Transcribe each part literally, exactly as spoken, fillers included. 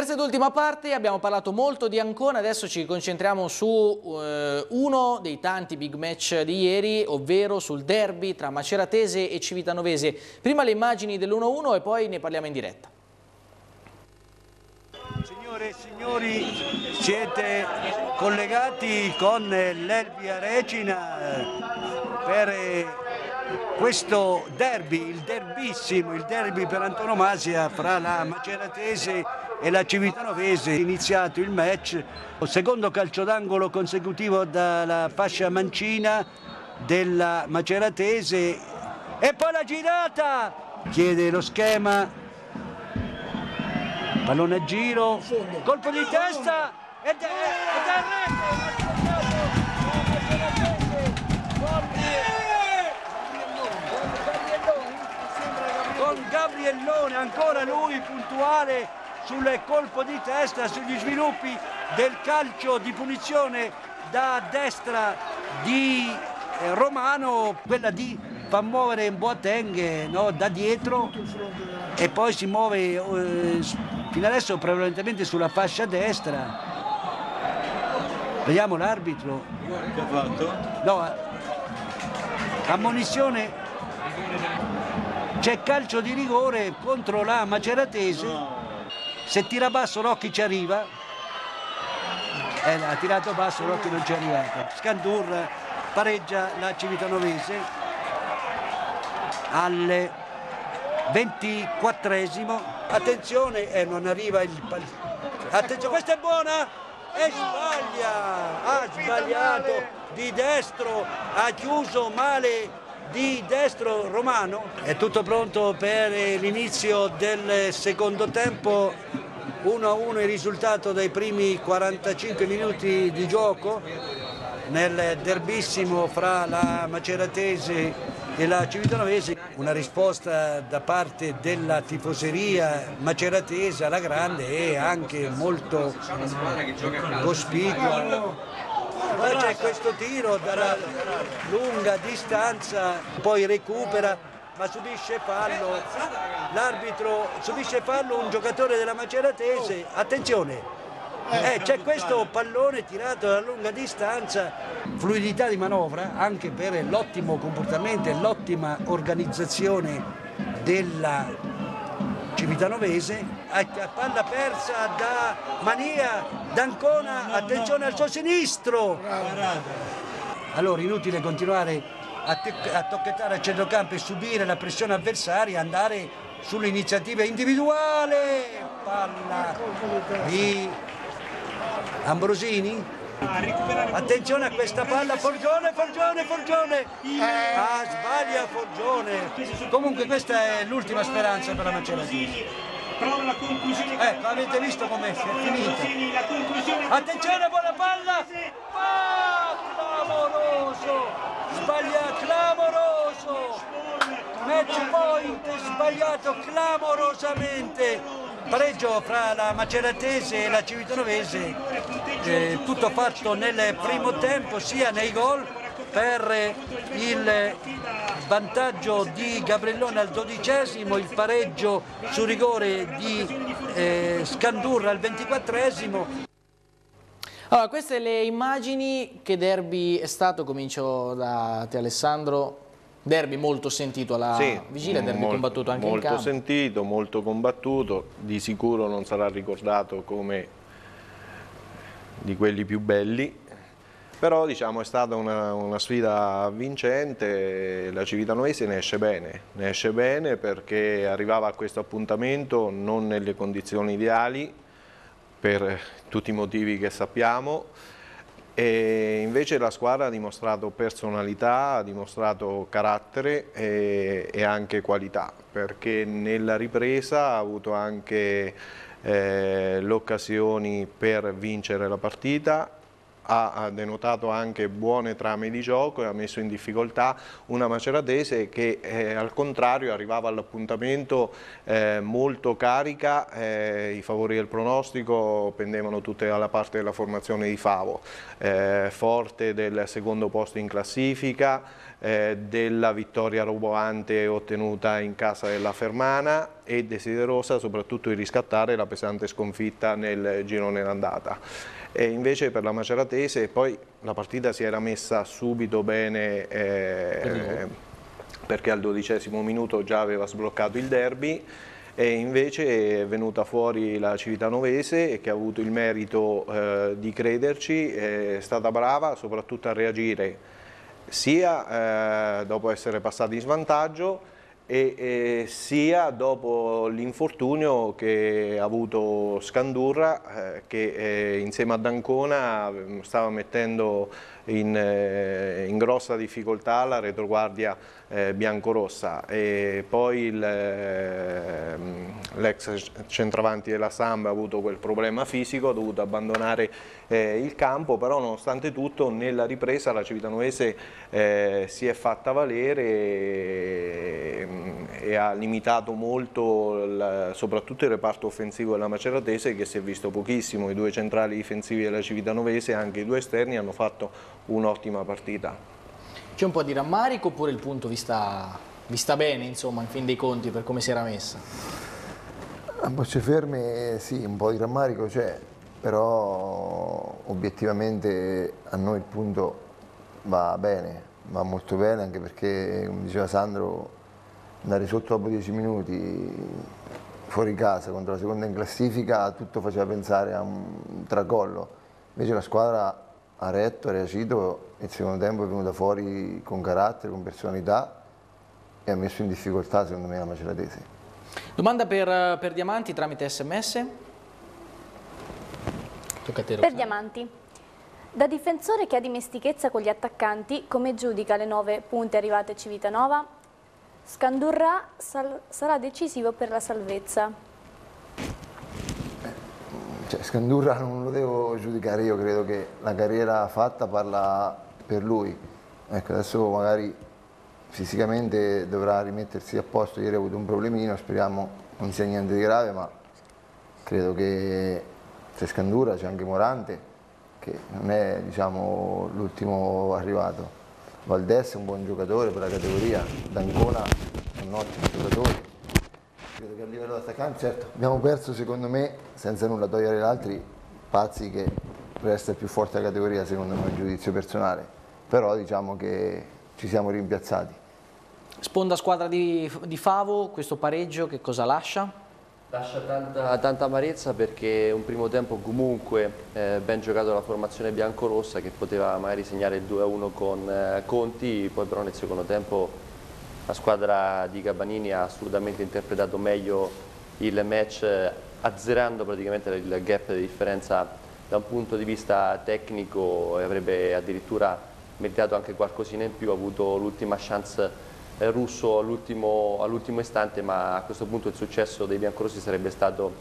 Terza ed ultima parte, abbiamo parlato molto di Ancona, adesso ci concentriamo su eh, uno dei tanti big match di ieri, ovvero sul derby tra Maceratese e Civitanovese. Prima le immagini dell'uno a uno e poi ne parliamo in diretta. Signore e signori, siete collegati con l'Elvia Regina per questo derby, il derbissimo, il derby per antonomasia fra la Maceratese e la Civitanovese. È iniziato il match, secondo calcio d'angolo consecutivo dalla fascia mancina della Maceratese e poi la girata, chiede lo schema, pallone a giro, colpo di testa ed è, ed è rete. Con Gabriellone, ancora lui puntuale sul colpo di testa, sugli sviluppi del calcio di punizione da destra di Romano, quella di fa muovere Boateng, no, da dietro e poi si muove eh, fino adesso prevalentemente sulla fascia destra. Vediamo l'arbitro. Che ha fatto? No, ammonizione. C'è calcio di rigore contro la Maceratese. No. Se tira basso Rocchi ci arriva. Eh, ha tirato basso, Rocchi non ci è arrivato. Scandur pareggia la Civitanovese al ventiquattresimo. Attenzione, eh, non arriva il pal... Attenzione, questa è buona e sbaglia. Ha sbagliato di destro, ha chiuso male di destro Romano. È tutto pronto per l'inizio del secondo tempo. uno a uno il risultato dei primi quarantacinque minuti di gioco nel derbissimo fra la Maceratese e la Civitanovese. Una risposta da parte della tifoseria maceratese alla grande e anche molto cospicua. Poi c'è questo tiro dalla lunga distanza, poi recupera, ma subisce fallo. L'arbitro subisce fallo, un giocatore della Maceratese. Attenzione, eh, c'è questo pallone tirato da lunga distanza. Fluidità di manovra anche per l'ottimo comportamento e l'ottima organizzazione della Civitanovese. Palla persa da Mania, d'Ancona, attenzione al suo sinistro. Allora inutile continuare a, a tocchettare al centrocampo e subire la pressione avversaria, andare sull'iniziativa individuale. Palla di Ambrosini. Attenzione a questa palla, Forgione, Forgione, Forgione. Ah, sbaglia Forgione. Comunque questa è l'ultima speranza per la Maceratese. Prova la conclusione. Ecco, avete visto com'è finita. Attenzione, buona palla. Ah, clamoroso. Sbaglia, clamoroso. Match point sbagliato clamorosamente. Pareggio fra la Maceratese e la Civitanovese, eh, tutto fatto nel primo tempo, sia nei gol per il vantaggio di Gabriellone al dodicesimo, il pareggio su rigore di eh, Scandurra al ventiquattresimo. Allora, queste le immagini. Che derby è stato? Comincio da te, Alessandro. Derby molto sentito alla sì, vigilia, derby molto, combattuto anche in campo. Molto sentito, molto combattuto, di sicuro non sarà ricordato come di quelli più belli, però diciamo è stata una, una sfida vincente. La Civitanovese ne esce bene, ne esce bene perché arrivava a questo appuntamento non nelle condizioni ideali, per tutti i motivi che sappiamo. E invece la squadra ha dimostrato personalità, ha dimostrato carattere e, e anche qualità, perché nella ripresa ha avuto anche eh, le occasioni per vincere la partita ha denotato anche buone trame di gioco e ha messo in difficoltà una Maceratese che eh, al contrario arrivava all'appuntamento eh, molto carica, eh, i favori del pronostico pendevano tutte dalla parte della formazione di Favo, eh, forte del secondo posto in classifica, eh, della vittoria roboante ottenuta in casa della Fermana e desiderosa soprattutto di riscattare la pesante sconfitta nel girone d'andata. E invece per la Maceratese poi la partita si era messa subito bene eh, perché al dodicesimo minuto già aveva sbloccato il derby e invece è venuta fuori la Civitanovese che ha avuto il merito eh, di crederci, è stata brava soprattutto a reagire sia eh, dopo essere passati in svantaggio e, e sia dopo l'infortunio che ha avuto Scandurra eh, che eh, insieme ad Ancona stava mettendo in, eh, in grossa difficoltà la retroguardia eh, biancorossa e poi eh, l'ex centravanti della Samba ha avuto quel problema fisico, ha dovuto abbandonare eh, il campo, però nonostante tutto nella ripresa la Civitanovese eh, si è fatta valere e, e ha limitato molto il, soprattutto il reparto offensivo della Maceratese che si è visto pochissimo, i due centrali difensivi della Civitanovese e anche i due esterni hanno fatto un'ottima partita. C'è un po' di rammarico oppure il punto vi sta, vi sta bene, insomma, in fin dei conti, per come si era messa? A bocce ferme sì, un po' di rammarico c'è, però obiettivamente a noi il punto va bene, va molto bene, anche perché, come diceva Sandro, andare sotto dopo dieci minuti fuori casa contro la seconda in classifica tutto faceva pensare a un tracollo, invece la squadra ha retto, ha reagito e il secondo tempo è venuta fuori con carattere, con personalità e ha messo in difficoltà secondo me la Maceratese. Domanda per, per Diamanti tramite sms. Tocca a te, per Diamanti. Da difensore che ha dimestichezza con gli attaccanti, come giudica le nove punte arrivate a Civitanova? Scandurra sarà decisivo per la salvezza. Cioè, Scandurra non lo devo giudicare io, credo che la carriera fatta parla per lui. Ecco, adesso magari fisicamente dovrà rimettersi a posto, ieri ha avuto un problemino, speriamo non sia niente di grave, ma credo che c'è Scandurra, c'è anche Morante, che non è diciamo, l'ultimo arrivato. Valdés è un buon giocatore per la categoria, D'Ancona è un ottimo giocatore. Credo che a livello d'attaccante, certo, abbiamo perso secondo me, senza nulla togliere gli altri, Pazzi che resta il più forte della categoria secondo me, un giudizio personale, però diciamo che ci siamo rimpiazzati. Sponda squadra di, di Favo, questo pareggio che cosa lascia? Lascia tanta, tanta amarezza perché un primo tempo comunque eh, ben giocato la formazione biancorossa che poteva magari segnare il due a uno con eh, Conti, poi però nel secondo tempo la squadra di Gabanini ha assolutamente interpretato meglio il match, azzerando praticamente il gap di differenza da un punto di vista tecnico e avrebbe addirittura meritato anche qualcosina in più, ha avuto l'ultima chance Russo all'ultimo all istante, ma a questo punto il successo dei biancorossi sarebbe stato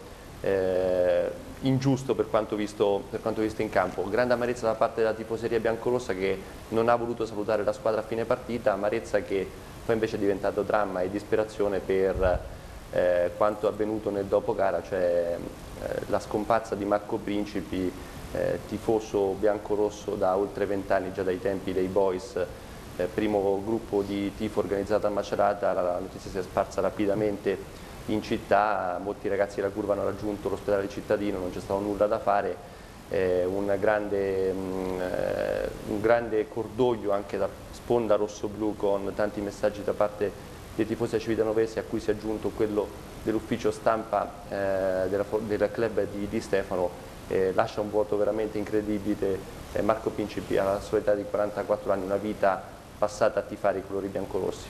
eh, ingiusto per quanto, visto, per quanto visto in campo. Grande amarezza da parte della tifoseria biancorossa che non ha voluto salutare la squadra a fine partita, amarezza che poi invece è diventato dramma e disperazione per eh, quanto avvenuto nel dopogara, cioè eh, la scomparsa di Marco Principi, eh, tifoso biancorosso da oltre vent'anni, già dai tempi dei Boys, eh, primo gruppo di tifo organizzato a Macerata. La notizia si è sparsa rapidamente in città, molti ragazzi della curva hanno raggiunto l'ospedale cittadino, non c'è stato nulla da fare. Eh, un, grande, mh, eh, un grande cordoglio anche da sponda rosso-blu con tanti messaggi da parte dei tifosi civitanovesi, a cui si è aggiunto quello dell'ufficio stampa eh, della, del club di, di Stefano. Eh, lascia un vuoto veramente incredibile. eh, Marco Principi alla sua età di quarantaquattro anni, una vita passata a tifare i colori biancorossi.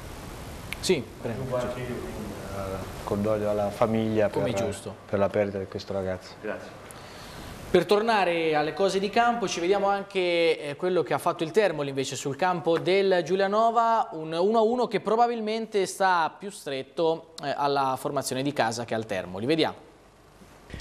Sì, prego. Cordoglio alla famiglia come per, giusto. per la perdita di questo ragazzo. Grazie. Per tornare alle cose di campo ci vediamo anche eh, quello che ha fatto il Termoli invece sul campo del Giulianova, un uno a uno che probabilmente sta più stretto eh, alla formazione di casa che al Termoli. Vediamo.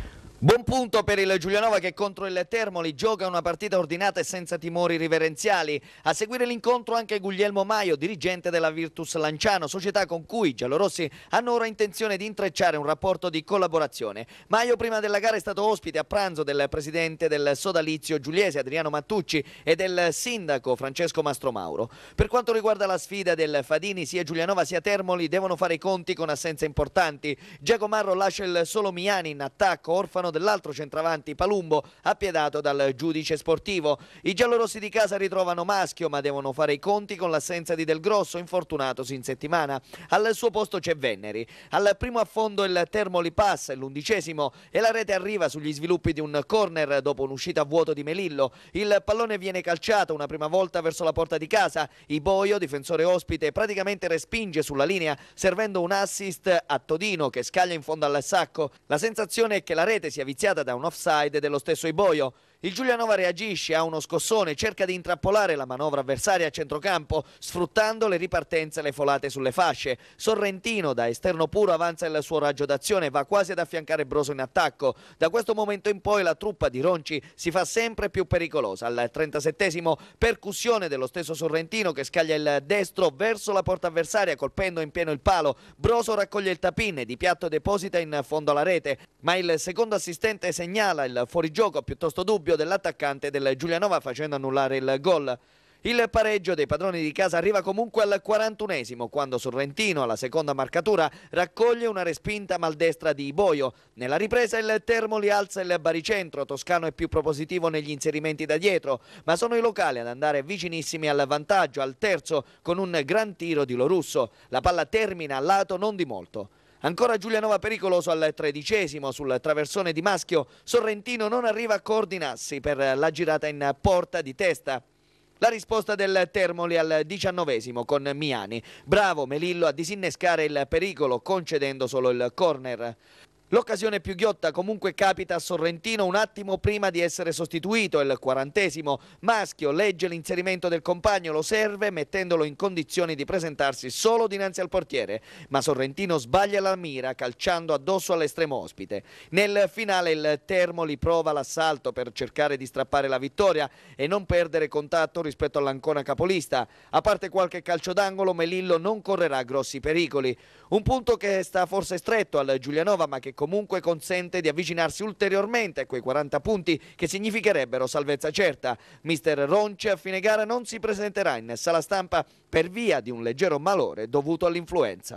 Buon punto per il Giulianova che contro il Termoli gioca una partita ordinata e senza timori riverenziali. A seguire l'incontro anche Guglielmo Maio, dirigente della Virtus Lanciano, società con cui i giallorossi hanno ora intenzione di intrecciare un rapporto di collaborazione. Maio prima della gara è stato ospite a pranzo del presidente del sodalizio giuliese Adriano Mattucci e del sindaco Francesco Mastromauro. Per quanto riguarda la sfida del Fadini, sia Giulianova sia Termoli devono fare i conti con assenze importanti. Giacomarro lascia il solo Miani in attacco, orfano dell'altro centravanti Palumbo, appiedato dal giudice sportivo. I giallorossi di casa ritrovano Maschio, ma devono fare i conti con l'assenza di Del Grosso, infortunatosi in settimana. Al suo posto c'è Venneri. Al primo affondo il Termoli passa, l'undicesimo, e la rete arriva sugli sviluppi di un corner dopo un'uscita a vuoto di Melillo. Il pallone viene calciato una prima volta verso la porta di casa. Iboio, difensore ospite, praticamente respinge sulla linea, servendo un assist a Todino che scaglia in fondo al sacco. La sensazione è che la rete sia viziata da un offside dello stesso Iboio. Il Giulianova reagisce, ha uno scossone, cerca di intrappolare la manovra avversaria a centrocampo, sfruttando le ripartenze e le folate sulle fasce. Sorrentino, da esterno puro, avanza il suo raggio d'azione e va quasi ad affiancare Broso in attacco. Da questo momento in poi la truppa di Ronci si fa sempre più pericolosa. Al trentasettesimo, percussione dello stesso Sorrentino che scaglia il destro verso la porta avversaria colpendo in pieno il palo. Broso raccoglie il tapin e di piatto deposita in fondo alla rete, ma il secondo assistente segnala il fuorigioco piuttosto dubbio dell'attaccante del Giulianova facendo annullare il gol. Il pareggio dei padroni di casa arriva comunque al quarantunesimo quando Sorrentino alla seconda marcatura raccoglie una respinta maldestra di Iboio. Nella ripresa il Termoli alza il baricentro, Toscano è più propositivo negli inserimenti da dietro, ma sono i locali ad andare vicinissimi al vantaggio al terzo con un gran tiro di Lorusso. La palla termina al lato non di molto. Ancora Giulianova pericoloso al tredicesimo sul traversone di Maschio. Sorrentino non arriva a coordinarsi per la girata in porta di testa. La risposta del Termoli al diciannovesimo con Miani. Bravo Melillo a disinnescare il pericolo concedendo solo il corner. L'occasione più ghiotta comunque capita a Sorrentino un attimo prima di essere sostituito, il quarantesimo. Maschio legge l'inserimento del compagno, lo serve mettendolo in condizioni di presentarsi solo dinanzi al portiere, ma Sorrentino sbaglia la mira calciando addosso all'estremo ospite. Nel finale il Termoli prova l'assalto per cercare di strappare la vittoria e non perdere contatto rispetto all'Ancona capolista. A parte qualche calcio d'angolo, Melillo non correrà grossi pericoli. Un punto che sta forse stretto al Giulianova ma che comunque consente di avvicinarsi ulteriormente a quei quaranta punti che significherebbero salvezza certa. Mister Ronci a fine gara non si presenterà in sala stampa per via di un leggero malore dovuto all'influenza.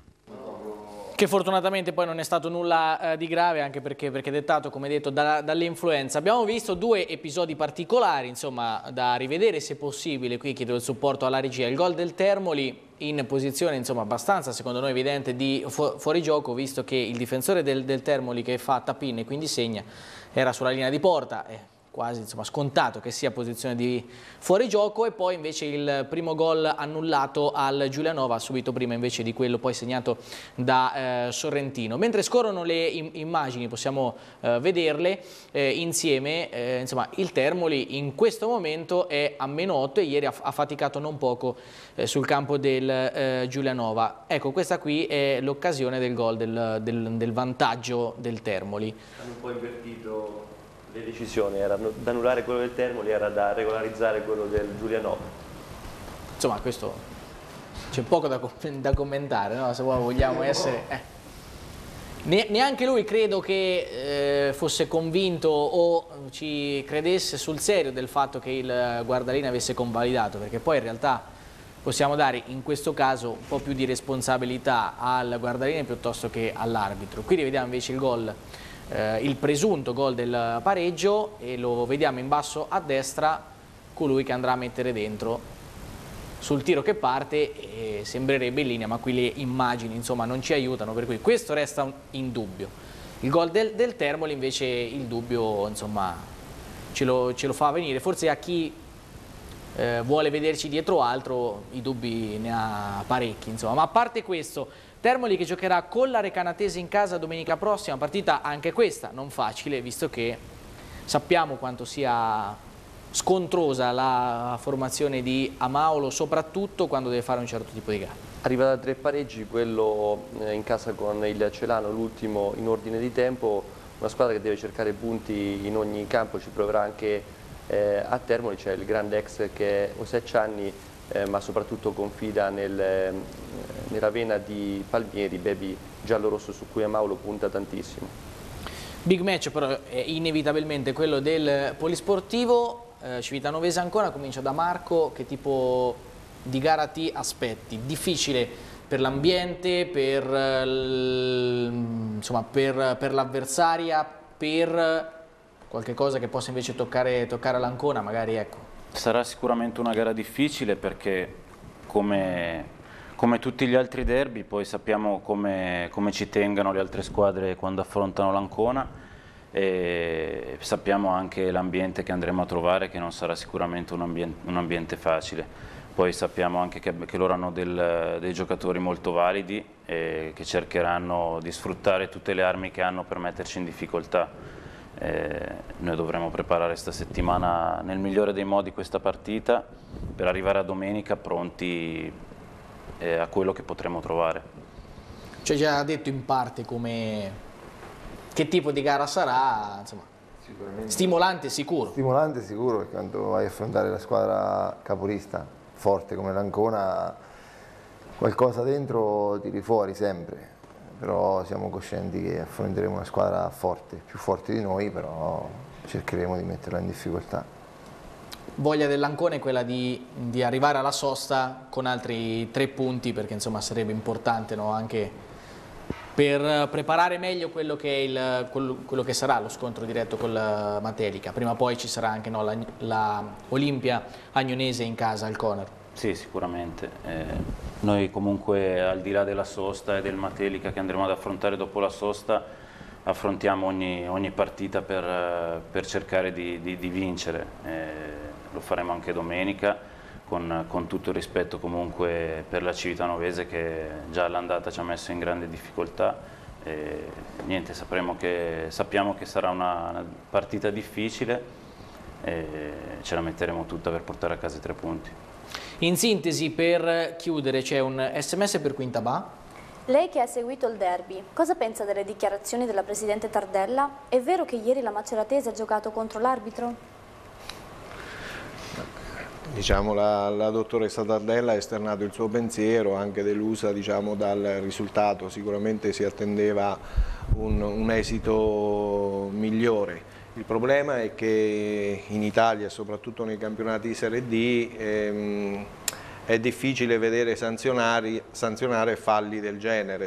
Che fortunatamente poi non è stato nulla eh, di grave, anche perché, perché dettato, come detto, da, dall'influenza. Abbiamo visto due episodi particolari, insomma, da rivedere se possibile. Qui chiedo il supporto alla regia. Il gol del Termoli in posizione, insomma, abbastanza, secondo noi, evidente di fu fuorigioco, visto che il difensore del, del Termoli che fa tapin e quindi segna era sulla linea di porta. Eh. quasi insomma, scontato che sia posizione di fuorigioco, e poi invece il primo gol annullato al Giulianova subito prima invece di quello poi segnato da eh, Sorrentino. Mentre scorrono le im immagini, possiamo eh, vederle eh, insieme, eh, insomma il Termoli in questo momento è a meno otto e ieri ha, ha faticato non poco eh, sul campo del eh, Giulianova. Ecco, questa qui è l'occasione del gol, del, del, del vantaggio del Termoli. Hanno un po' invertito le decisioni, era da annullare quello del Termoli, era da regolarizzare quello del Giulianova. Insomma, questo c'è poco da, da commentare, no? Se vogliamo essere... Eh. Neanche lui credo che eh, fosse convinto o ci credesse sul serio del fatto che il guardalinea avesse convalidato, perché poi in realtà possiamo dare in questo caso un po' più di responsabilità al guardalinea piuttosto che all'arbitro. Qui rivediamo invece il gol, eh, il presunto gol del pareggio, e lo vediamo in basso a destra colui che andrà a mettere dentro sul tiro che parte, e sembrerebbe in linea, ma qui le immagini insomma non ci aiutano, per cui questo resta in dubbio. Il gol del, del Termoli invece il dubbio insomma ce lo, ce lo fa venire, forse a chi eh, vuole vederci dietro altro i dubbi ne ha parecchi insomma. Ma a parte questo, Termoli che giocherà con la Recanatese in casa domenica prossima, partita anche questa non facile, visto che sappiamo quanto sia scontrosa la formazione di Amaolo, soprattutto quando deve fare un certo tipo di gara. Arriva da tre pareggi, quello in casa con il Celano, l'ultimo in ordine di tempo, una squadra che deve cercare punti in ogni campo, ci proverà anche eh, a Termoli. C'è il grande ex che è Oseccianni, eh, ma soprattutto confida nel, eh, nella vena di Palmieri, baby giallo-rosso su cui Amaulo punta tantissimo. Big match però è inevitabilmente quello del polisportivo. eh, Civitanovese Ancona, comincia da Marco. Che tipo di gara ti aspetti? Difficile per l'ambiente, per per, per l'avversaria, per qualche cosa che possa invece toccare, toccare l'Ancona magari, ecco. Sarà sicuramente una gara difficile perché come, come tutti gli altri derby poi sappiamo come, come ci tengano le altre squadre quando affrontano l'Ancona, e sappiamo anche l'ambiente che andremo a trovare, che non sarà sicuramente un ambiente, un ambiente facile. Poi sappiamo anche che, che loro hanno del, dei giocatori molto validi e che cercheranno di sfruttare tutte le armi che hanno per metterci in difficoltà. Eh, noi dovremo preparare questa settimana nel migliore dei modi questa partita per arrivare a domenica pronti eh, a quello che potremo trovare. Ci hai già detto in parte come, che tipo di gara sarà, insomma, stimolante sicuro. Stimolante sicuro, perché quando vai a affrontare la squadra capolista forte come l'Ancona, qualcosa dentro tiri fuori sempre, però siamo coscienti che affronteremo una squadra forte, più forte di noi, però cercheremo di metterla in difficoltà. Voglia dell'Ancona è quella di, di arrivare alla sosta con altri tre punti, perché insomma sarebbe importante, no? Anche per preparare meglio quello che, è il, quello, quello che sarà lo scontro diretto con la Matelica. Prima o poi ci sarà anche, no, la, la Olimpia Agnonese in casa al Conor. Sì, sicuramente. Eh, noi comunque, al di là della sosta e del Matelica che andremo ad affrontare dopo la sosta, affrontiamo ogni, ogni partita per, per cercare di, di, di vincere. Eh, lo faremo anche domenica, con, con tutto il rispetto comunque per la Civitanovese, che già all'andata ci ha messo in grande difficoltà. E niente, sapremo che, sappiamo che sarà una, una partita difficile e ce la metteremo tutta per portare a casa i tre punti. In sintesi, per chiudere, c'è un sms per Quintabà. Lei che ha seguito il derby, cosa pensa delle dichiarazioni della Presidente Tardella? È vero che ieri la Maceratese ha giocato contro l'arbitro? Diciamo, la, la dottoressa Tardella ha esternato il suo pensiero, anche delusa, diciamo, dal risultato. Sicuramente si attendeva un, un esito migliore. Il problema è che in Italia, soprattutto nei campionati di Serie D, ehm, è difficile vedere sanzionare falli del genere.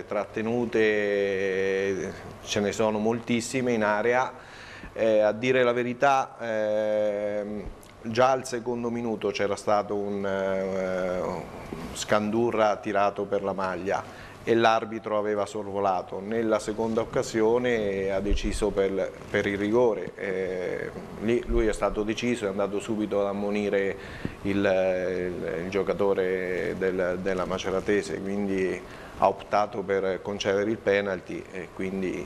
Trattenute ce ne sono moltissime in area. Eh, a dire la verità, ehm, già al secondo minuto c'era stato un uh, Scandurra tirato per la maglia e l'arbitro aveva sorvolato. Nella seconda occasione ha deciso per, per il rigore. Eh, lì lui è stato deciso, è andato subito ad ammonire il, il, il giocatore del, della Maceratese, quindi ha optato per concedere il penalty, e quindi,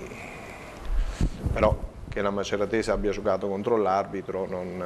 però che la Maceratese abbia giocato contro l'arbitro non,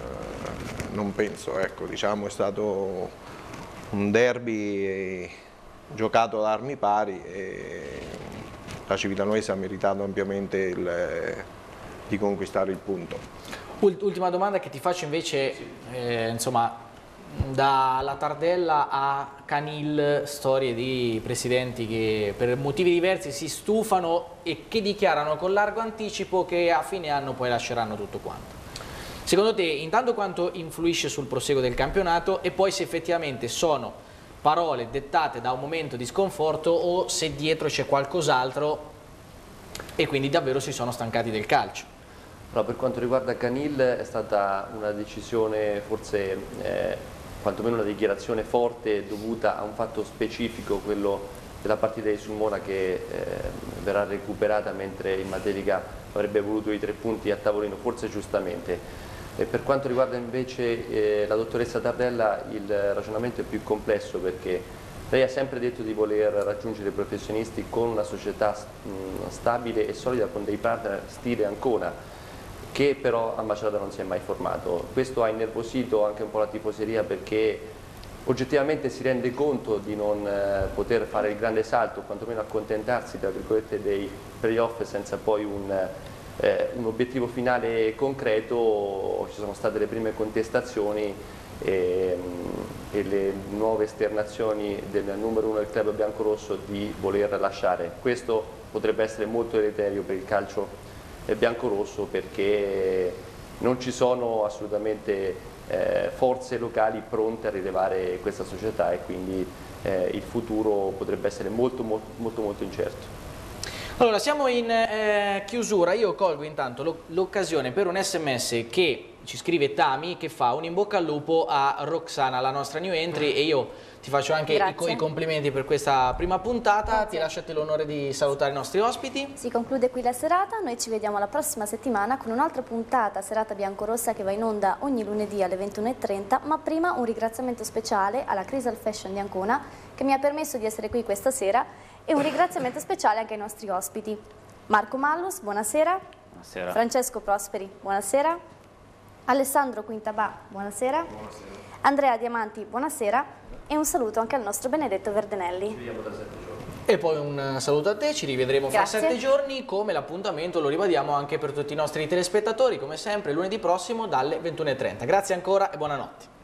non penso, ecco, diciamo è stato un derby giocato ad armi pari e la Civitanovese ha meritato ampiamente il, di conquistare il punto. Ultima domanda che ti faccio invece, eh, insomma, dalla Tardella a Canil, storie di presidenti che per motivi diversi si stufano e che dichiarano con largo anticipo che a fine anno poi lasceranno tutto quanto. Secondo te, intanto quanto influisce sul proseguo del campionato, e poi se effettivamente sono parole dettate da un momento di sconforto o se dietro c'è qualcos'altro e quindi davvero si sono stancati del calcio? No, per quanto riguarda Canil è stata una decisione, forse eh, quantomeno una dichiarazione forte dovuta a un fatto specifico, quello della partita di Sulmona che eh, verrà recuperata mentre il Matelica avrebbe voluto i tre punti a tavolino, forse giustamente. E per quanto riguarda invece eh, la dottoressa Tardella, il ragionamento è più complesso, perché lei ha sempre detto di voler raggiungere i professionisti con una società mh, stabile e solida, con dei partner stile Ancona, che però a Macerata non si è mai formato. Questo ha innervosito anche un po' la tifoseria, perché oggettivamente si rende conto di non eh, poter fare il grande salto, quantomeno accontentarsi tra virgolette dei playoff senza poi un eh, un obiettivo finale concreto, ci sono state le prime contestazioni e, e le nuove esternazioni del numero uno del club biancorosso di voler lasciare. Questo potrebbe essere molto deleterio per il calcio biancorosso, perché non ci sono assolutamente eh, forze locali pronte a rilevare questa società e quindi eh, il futuro potrebbe essere molto molto molto, molto incerto. Allora, siamo in eh, chiusura. Io colgo intanto l'occasione per un sms che ci scrive Tami, che fa un in bocca al lupo a Roxana, la nostra new entry, e io ti faccio anche i, i complimenti per questa prima puntata. Grazie. Ti lascio a te l'onore di salutare i nostri ospiti. Si conclude qui la serata, noi ci vediamo la prossima settimana con un'altra puntata, serata biancorossa, che va in onda ogni lunedì alle ventuno e trenta, ma prima un ringraziamento speciale alla Crisal Fashion di Ancona, che mi ha permesso di essere qui questa sera, e un ringraziamento speciale anche ai nostri ospiti. Marco Mallus, buonasera. Buonasera. Francesco Prosperi, buonasera. Alessandro Quintabà, buonasera. Buonasera. Andrea Diamanti, buonasera. E un saluto anche al nostro Benedetto Verdenelli. Ci vediamo tra sette giorni. E poi un saluto a te, ci rivedremo fra Grazie. sette giorni, come l'appuntamento lo ribadiamo anche per tutti i nostri telespettatori, come sempre lunedì prossimo dalle ventuno e trenta. Grazie ancora e buonanotte.